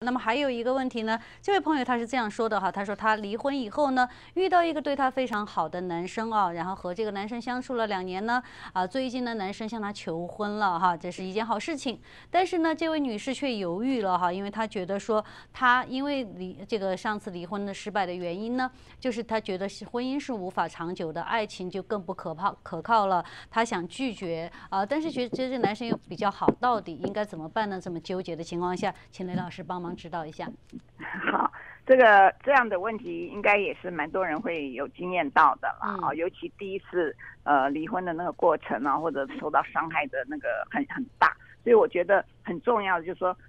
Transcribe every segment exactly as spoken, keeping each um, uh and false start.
那么还有一个问题呢，这位朋友他是这样说的哈，他说他离婚以后呢，遇到一个对他非常好的男生啊，然后和这个男生相处了两年呢，啊，最近呢男生向他求婚了哈，这是一件好事情。但是呢，这位女士却犹豫了哈，因为她觉得说她因为离这个上次离婚的失败的原因呢，就是她觉得婚姻是无法长久的，爱情就更不可靠可靠了，她想拒绝啊，但是觉得这个男生又比较好，到底应该怎么办呢？这么纠结的情况下，请雷老师帮忙指导一下。 好，这个这样的问题应该也是蛮多人会有经验到的啦啊、 嗯， 尤其第一次呃离婚的那个过程啊，或者受到伤害的那个很很大，所以我觉得很重要的就是说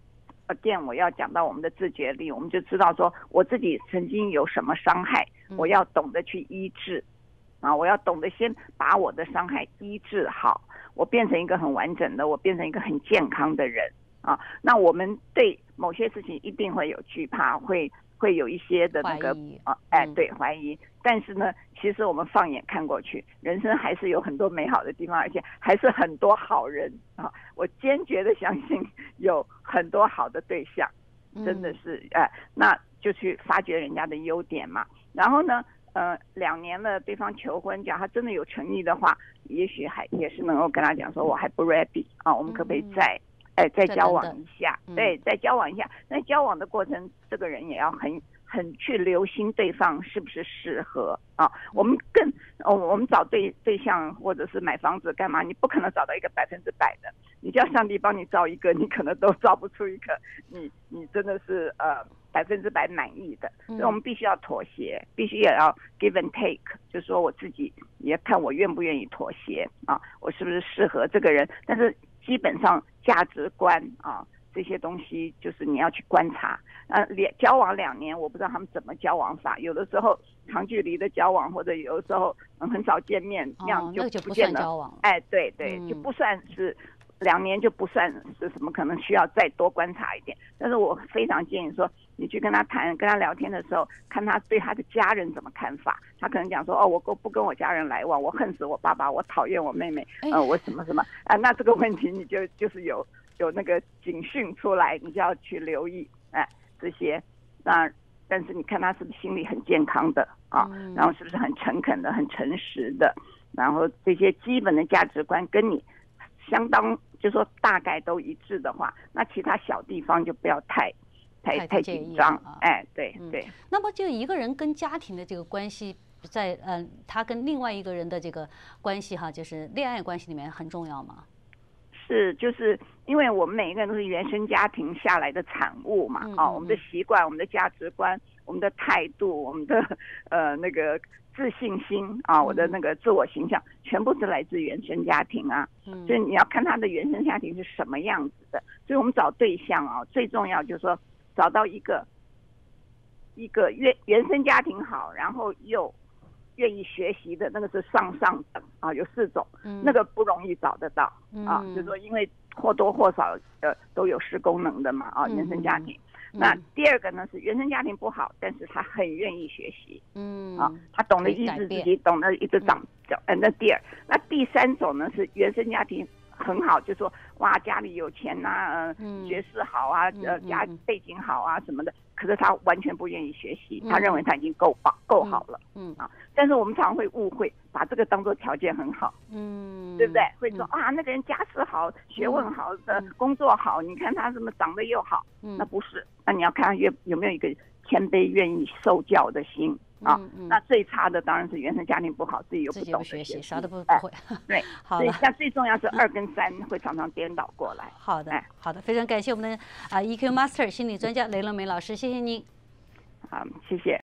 ，again 我要讲到我们的自觉力，我们就知道说我自己曾经有什么伤害，我要懂得去医治啊，我要懂得先把我的伤害医治好，我变成一个很完整的，我变成一个很健康的人。啊，那我们对某些事情一定会有惧怕，会会有一些的那个啊，哎，对，怀疑。但是呢，其实我们放眼看过去，人生还是有很多美好的地方，而且还是很多好人啊！我坚决的相信有很多好的对象，真的是哎、呃，那就去发掘人家的优点嘛。然后呢，呃，两年了，对方求婚，假如他真的有诚意的话，也许还也是能够跟他讲说，我还不 ready 啊，我们可不可以再？哎，再交往一下，对，再交往一下。那交往的过程，这个人也要很很去留心对方是不是适合啊。我们更，哦，我们找对对象或者是买房子干嘛？你不可能找到一个百分之百的，你叫上帝帮你造一个，你可能都造不出一个你你真的是呃百分之百满意的。所以我们必须要妥协，必须也要 give and take， 就是说我自己也看我愿不愿意妥协啊，我是不是适合这个人？但是基本上价值观啊这些东西，就是你要去观察。呃，交往两年，我不知道他们怎么交往法。有的时候长距离的交往，或者有的时候、嗯、很少见面，那样就不见得。 哦，那就不算交往。 哎，对对，就不算是两年，就不算是什么，可能需要再多观察一点。但是我非常建议说，你去跟他谈、跟他聊天的时候，看他对他的家人怎么看法。他可能讲说，哦，我不跟我家人来往，我恨死我爸爸，我讨厌我妹妹，呃，我什么什么啊？那这个问题你就就是有有那个警讯出来，你就要去留意，哎，这些。那但是你看他是不是心里很健康的啊？然后是不是很诚恳的、很诚实的？然后这些基本的价值观跟你相当，就说大概都一致的话，那其他小地方就不要太。太太紧张，哎，对对、嗯。 那么就一个人跟家庭的这个关系，在嗯、呃，他跟另外一个人的这个关系哈，就是恋爱关系里面很重要吗？ 是，就是因为我们每一个人都是原生家庭下来的产物嘛，啊、嗯嗯哦，我们的习惯、我们的价值观、我们的态度、我们的呃那个自信心啊，我的那个自我形象，全部是来自原生家庭啊。嗯，所以你要看他的原生家庭是什么样子的。所以我们找对象啊，最重要就是说。找到一个一个原原生家庭好，然后又愿意学习的，那个是上上等啊，有四种，嗯、那个不容易找得到啊，嗯、就是说因为或多或少呃都有失功能的嘛啊，原生家庭。嗯、那第二个呢是原生家庭不好，但是他很愿意学习，嗯啊，他懂得抑制自己，懂得一直长长。呃，那第二，那第三种呢是原生家庭。很好，就说哇，家里有钱呐、啊，呃，学识好啊，呃，家背景好啊什么的。可是他完全不愿意学习，他认为他已经够棒、够好了，嗯啊。但是我们常常会误会，把这个当作条件很好，嗯，对不对？会说啊，那个人家世好、学问好的、工作好，你看他怎么长得又好，那不是。那你要看他有有没有一个谦卑、愿意受教的心。啊，嗯嗯、那最差的当然是原生家庭不好，自己又不懂得学习，啥都不不会。 对， 好了， 那最重要是二跟三会常常颠倒过来。 好的，好的，非常感谢我们的啊 E Q Master 心理专家雷乐美老师，谢谢您。 好，谢谢。